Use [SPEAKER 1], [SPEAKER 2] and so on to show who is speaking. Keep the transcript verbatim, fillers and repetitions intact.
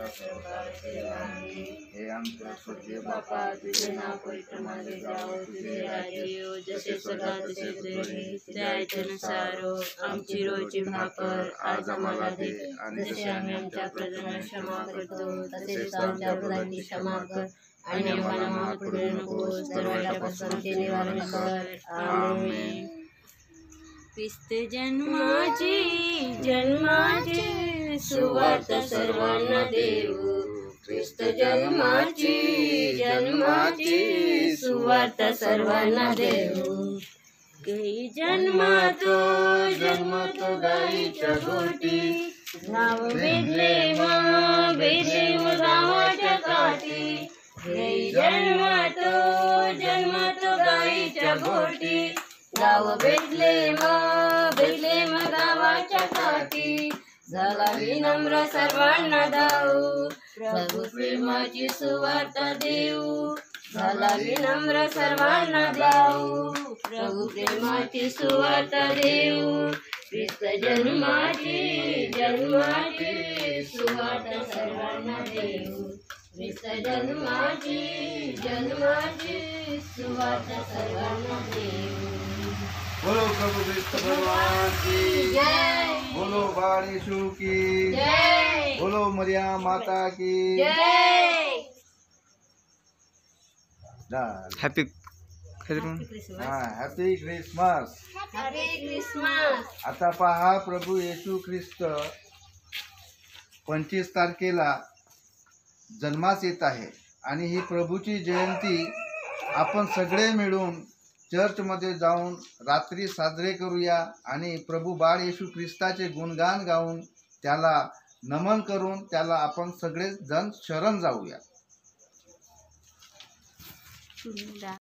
[SPEAKER 1] हे आमच्या स्वर्गीय बापा, तुझे नाव पवित्र मानले जावं, तुझे राज्य येवो, जसे स्वर्गात तसे पृथ्वीवर. त्या इच्छेनुसार आमची रोजची भाकर आज आम्हाला दे, आणि जसे आम्ही आमच्या प्रजांना क्षमा करतो तसेच आमच्या प्रजांची क्षमा कर, आणि आम्हाला माफ करू नकोस, तर वाईटापासून आमचे निवारण कर. आमेन. ख्रिस्त जन्माची जन्माची सुवार्त सर्वांना देऊ, ख्रिस्त जन्माची जन्माची सुवार्त सर्वांना देऊ. गाई जन्मतो जन्मतो गाईच्या गोटी, नाव बेथलेम बेथलेम गावाच्या काठी. गाई जन्मतो जन्मतो गाईच्या गोटी, गाव बेथलेम बेथलेम गावाच्या काठी. झाला विनम्र सर्वांना दाऊ, प्रभू प्रेमाची सुवार्ता देऊ. झाला विनम्र सर्वांना दाऊ, प्रभू प्रेमाची सुवार्ता देऊ. ख्रिस्त जन्माची जन्माची सुवार्ता सर्वांना देऊ, ख्रिस्त जन्माची जन्माची सुवार्ता सर्वांना देऊ.
[SPEAKER 2] बोलो प्रभु ख्रिस्त भगवान की
[SPEAKER 1] जय,
[SPEAKER 2] बोलो बाल यीशु की
[SPEAKER 1] जय,
[SPEAKER 2] बोलो मरिया माता की
[SPEAKER 1] जय.
[SPEAKER 3] हॅपी
[SPEAKER 2] हा हॅपी ख्रिसमस.
[SPEAKER 1] Happy Christmas.
[SPEAKER 2] आता पहा, प्रभू येशू ख्रिस्त पंचवीस तारखेला जन्मास येत आहे, आणि ही प्रभूची जयंती आपण सगळे मिळून चर्चमध्ये जाऊन रात्री साजरे करूया, आणि प्रभू बाळ येशू ख्रिस्ताचे गुणगान गाऊन त्याला नमन करून त्याला आपण सगळे जण शरण जाऊया.